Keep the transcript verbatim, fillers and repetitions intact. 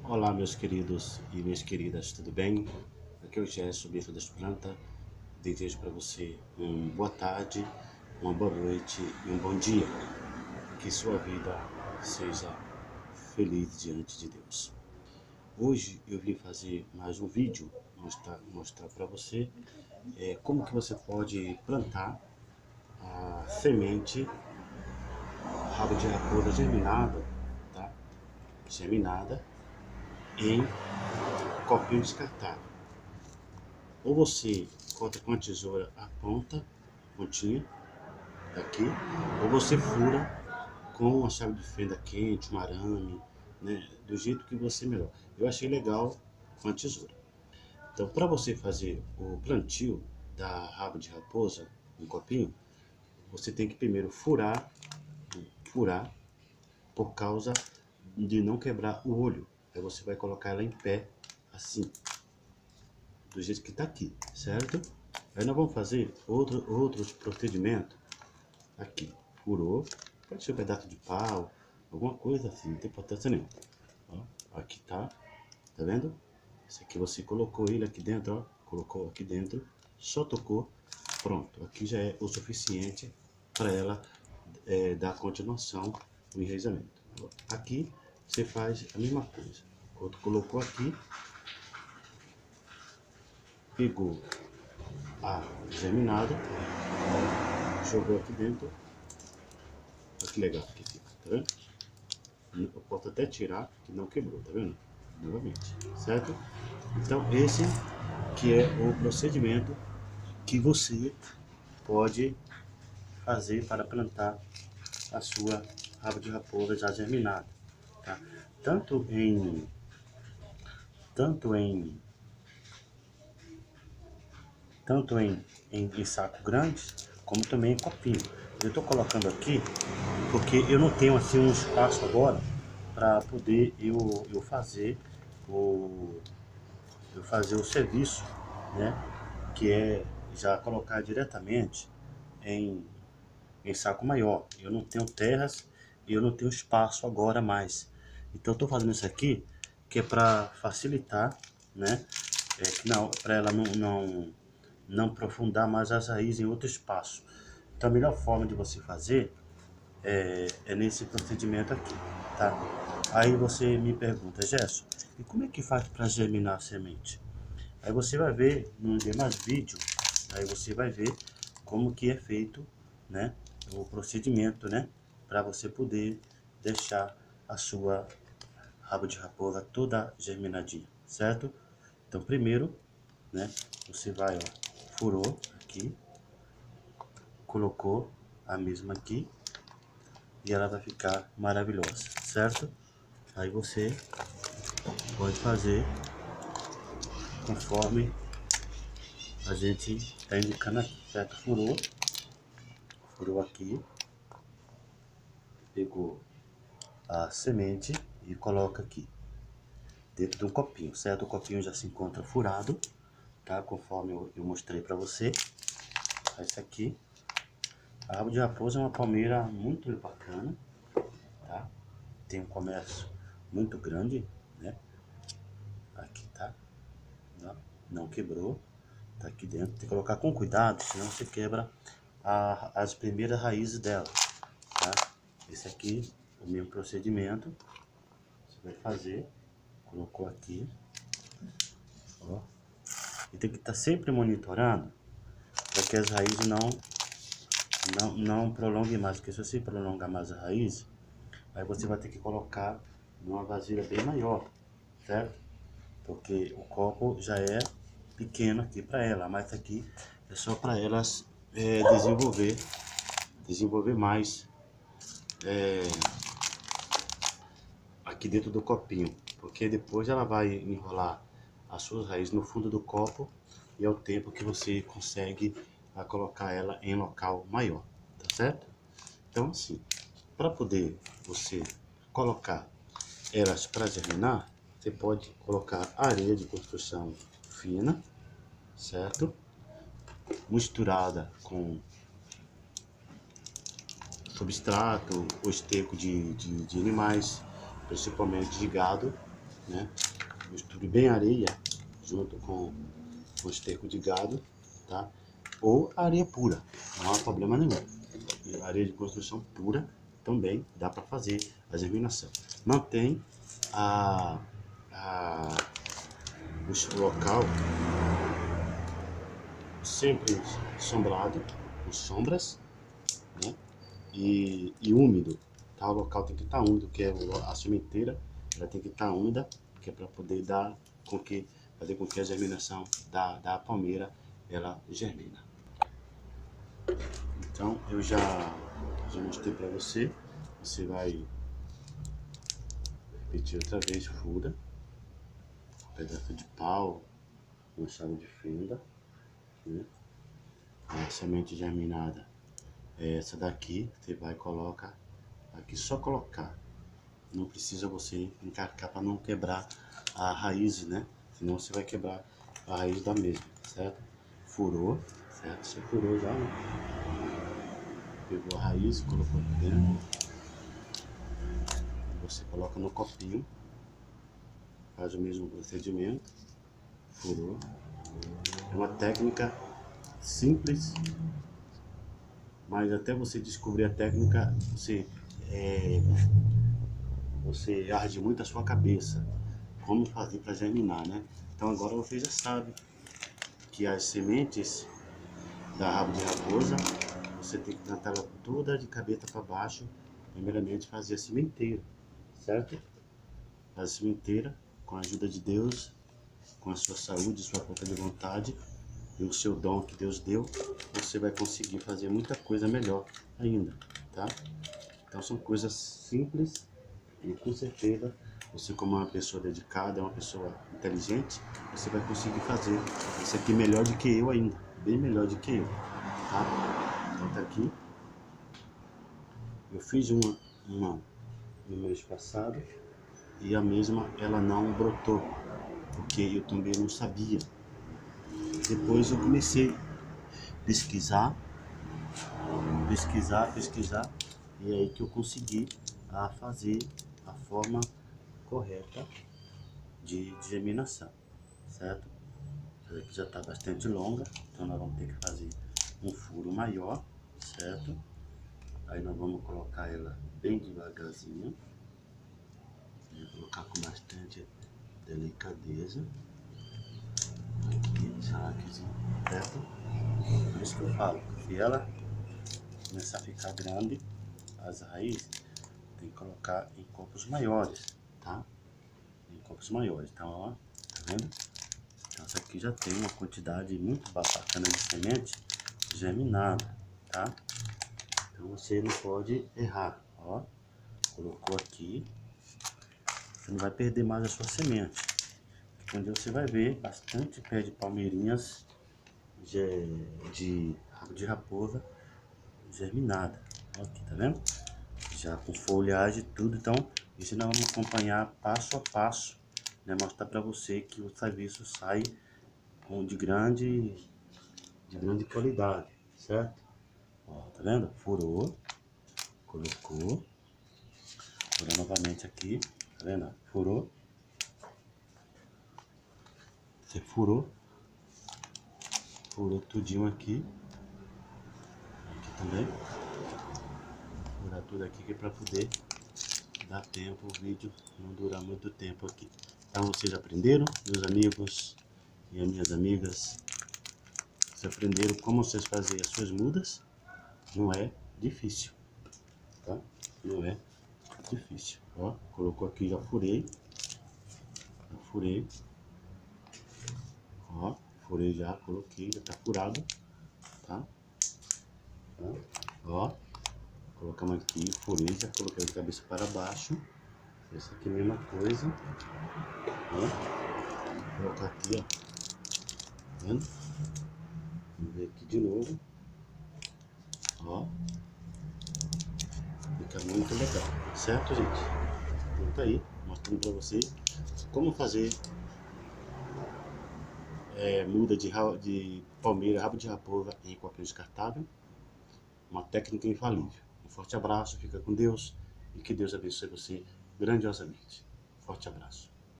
Olá, meus queridos e minhas queridas, tudo bem? Aqui é o Gerson, Bicho das Plantas. Desejo para você uma boa tarde, uma boa noite e um bom dia. Que sua vida seja feliz diante de Deus. Hoje eu vim fazer mais um vídeo, mostrar, mostrar para você é, como que você pode plantar a semente rabo de raposa germinada, tá? Germinada em copinho descartável. Ou você corta com a tesoura a ponta, pontinha, daqui, ou você fura com uma chave de fenda quente, um arame, né, do jeito que você melhor. Eu achei legal com a tesoura. Então, para você fazer o plantio da rabo de raposa no copinho, você tem que primeiro furar, furar, por causa de não quebrar o olho. Aí você vai colocar ela em pé, assim, do jeito que está aqui, certo? Aí nós vamos fazer outro, outros procedimentos. Aqui, furou, pode ser um pedaço de pau, alguma coisa assim, não tem importância nenhuma. Ó, aqui tá, tá vendo? Esse aqui você colocou ele aqui dentro, ó, colocou aqui dentro, só tocou, pronto. Aqui já é o suficiente para ela é, dar continuação no enraizamento. Aqui você faz a mesma coisa. Quando colocou aqui, pegou a germinada, jogou aqui dentro. Olha que legal que fica, tá vendo? Eu posso até tirar que não quebrou, tá vendo? Novamente, certo? Então esse que é o procedimento que você pode fazer para plantar a sua rabo de raposa já germinada, tá? Tanto em tanto em tanto em, em, em saco grande como também em copinho. Eu estou colocando aqui porque eu não tenho assim um espaço agora para poder eu, eu fazer o eu fazer o serviço, né, que é já colocar diretamente em, em saco maior. Eu não tenho terras e eu não tenho espaço agora mais. Então eu estou fazendo isso aqui que é para facilitar, né, é, que não, para ela não, não não aprofundar mais as raízes em outro espaço. Então a melhor forma de você fazer é, é nesse procedimento aqui, tá? Aí você me pergunta, Gerson, e como é que faz para germinar a semente? Aí você vai ver nos demais vídeos, aí você vai ver como que é feito, né, o procedimento, né, para você poder deixar a sua rabo de raposa toda germinadinha, certo? Então primeiro, né, você vai, ó, furou aqui, colocou a mesma aqui e ela vai ficar maravilhosa, certo? Aí você pode fazer conforme a gente está indicando aqui, certo? Furou, furou aqui, pegou a semente e coloca aqui dentro de um copinho, certo? O copinho já se encontra furado, tá? Conforme eu, eu mostrei para você. Esse aqui, a rabo de raposa é uma palmeira muito bacana, tá? Tem um comércio muito grande, né? Aqui tá, não, não quebrou, tá aqui dentro. Tem que colocar com cuidado, senão você quebra a, as primeiras raízes dela, tá? Esse aqui, o mesmo procedimento, você vai fazer, colocou aqui, ó, e tem que estar tá sempre monitorando para que as raízes não, não, não prolonguem mais, porque se você prolongar mais a raiz, aí você vai ter que colocar numa vasilha bem maior, certo? Porque o copo já é pequeno aqui para ela, mas aqui é só para elas é, desenvolver, desenvolver mais é, aqui dentro do copinho, porque depois ela vai enrolar as suas raízes no fundo do copo e é o tempo que você consegue a, colocar ela em local maior, tá certo? Então assim, para poder você colocar elas para germinar, você pode colocar areia de construção fina, certo? Misturada com substrato ou esterco de, de, de animais, principalmente de gado, né? Misture bem areia junto com o esterco de gado, tá? Ou areia pura, não há problema nenhum. E areia de construção pura também dá para fazer a germinação. Mantém a, a, o local sempre sombrado, com sombras, né? E, e úmido, tá? O local tem que estar úmido, que é a sementeira, ela tem que estar úmida, que é para poder dar com que fazer com que a germinação da, da palmeira ela germina. Então eu já, já mostrei para você. Você vai repetir outra vez, fura um pedaço de pau, uma chave de fenda, né? A semente germinada é essa daqui, você vai colocar aqui, só colocar. Não precisa você encarcar para não quebrar a raiz, né? Senão você vai quebrar a raiz da mesma, certo? Furou, certo? Você furou já, né? Pegou a raiz, colocou aqui dentro. Você coloca no copinho, faz o mesmo procedimento. Furou. É uma técnica simples, mas até você descobrir a técnica, você é, você arde muito a sua cabeça como fazer para germinar, né? Então agora você já sabe que as sementes da rabo de raposa você tem que plantar ela toda de cabeça para baixo. Primeiramente fazer a sementeira, certo? Faz a sementeira com a ajuda de Deus, com a sua saúde, sua força de vontade e o seu dom que Deus deu, você vai conseguir fazer muita coisa melhor ainda, tá? Então são coisas simples e com certeza você, como uma pessoa dedicada, uma pessoa inteligente, você vai conseguir fazer isso aqui melhor do que eu ainda, bem melhor do que eu, tá? Então tá aqui. Eu fiz uma, uma no mês passado e a mesma ela não brotou, porque eu também não sabia. Depois eu comecei a pesquisar, pesquisar, pesquisar, e é aí que eu consegui a fazer a forma correta de, de germinação, certo? Essa aqui já está bastante longa, então nós vamos ter que fazer um furo maior, certo? Aí nós vamos colocar ela bem devagarzinho, vou colocar com bastante delicadeza. Aqui, aqui, certo? Por isso que eu falo, se ela começar a ficar grande, as raízes, tem que colocar em copos maiores, tá? Em copos maiores, então ó, tá vendo? Então essa aqui já tem uma quantidade muito bacana de semente germinada, tá? Então você não pode errar, ó. Colocou aqui, você não vai perder mais a sua semente. Quando você vai ver bastante pé de palmeirinhas de, de rabo de raposa germinada. Aqui, tá vendo? Já com folhagem e tudo, então isso nós vamos acompanhar passo a passo, né? Mostrar para você que o serviço sai com de grande, de grande qualidade, certo? Ó, tá vendo? Furou, colocou, furou novamente aqui, tá vendo? Furou, você furou, furou tudinho aqui, aqui também, furar tudo aqui que é para poder dar tempo, o vídeo não durar muito tempo aqui. Então vocês aprenderam, meus amigos e as minhas amigas, vocês aprenderam como vocês fazem as suas mudas. Não é difícil, tá? Não é difícil. Ó, colocou aqui, já furei, já furei, ó, furei já, coloquei, já tá furado, tá? Ó, ó, colocamos aqui, furei, já coloquei de cabeça para baixo. Essa aqui é a mesma coisa, ó. Vou colocar aqui, ó, tá vendo? Vamos ver aqui de novo, ó. Fica muito legal, certo, gente? Então tá aí, mostrando pra vocês como fazer é, muda de, de palmeira, rabo de raposa em copinho descartável. Uma técnica infalível. Um forte abraço, fica com Deus e que Deus abençoe você grandiosamente. Forte abraço.